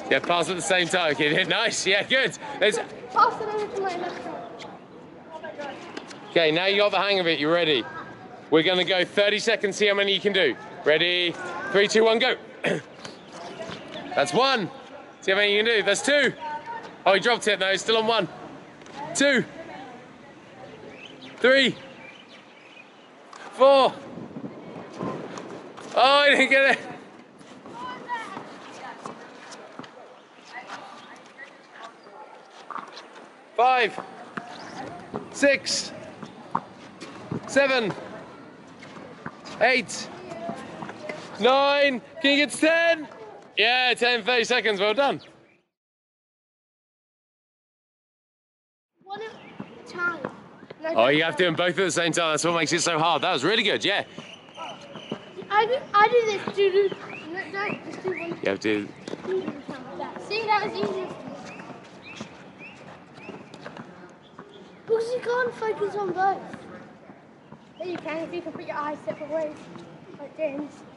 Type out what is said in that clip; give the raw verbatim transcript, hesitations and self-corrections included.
Yeah, pass at the same time. Okay, nice. Yeah, good. There's... Pass it over to my left side. Okay, now you got the hang of it. You ready? We're gonna go thirty seconds. See how many you can do. Ready? Three, two, one, go. That's one. See how many you can do. That's two. Oh, he dropped it. No, he's still on one. Two. Three. Four. Oh, he didn't get it. Five. Six. Seven. Eight. Nine. Can you get to ten? Yeah, ten, thirty seconds. Well done. One at a time. No, Oh, you have to do them both at the same time. That's what makes it so hard. That was really good, yeah. I do, I do this. Do, do. No, no, just do one. You have to... See, that was easy. Because you can't focus on both. Yeah, you can if you can put your eyes separate ways, like James.